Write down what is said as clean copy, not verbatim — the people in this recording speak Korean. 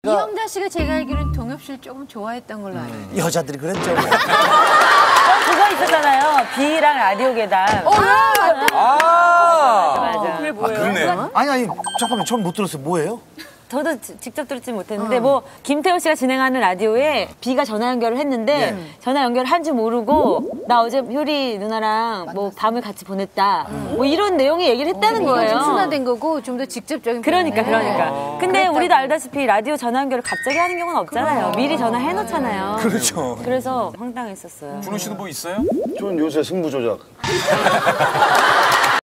이영자 씨가 제가 알기로는 동엽 씨를 조금 좋아했던 걸로 알아요. 여자들이 그랬죠. 그거 있었잖아요. B랑 라디오 계단. 맞아. 그게 뭐예요? 그러네. 아니 잠깐만 처음 못 들었어요. 뭐예요? 저도 직접 듣지 못했는데 뭐 김태호 씨가 진행하는 라디오에 B가 전화 연결을 했는데 전화 연결을 한 줄 모르고 나 어제 효리 누나랑 뭐 밤을 같이 보냈다 뭐 이런 내용의 얘기를 했다는 거예요. 좀 순화된 거고 좀 더 직접적인. 그러니까. 근데 우리도 알다시피 라디오 전화 연결을 갑자기 하는 경우는 없잖아요. 미리 전화해 놓잖아요. 그렇죠. 그래서 황당했었어요. 준호 씨도 뭐 있어요? 전 요새 승부 조작.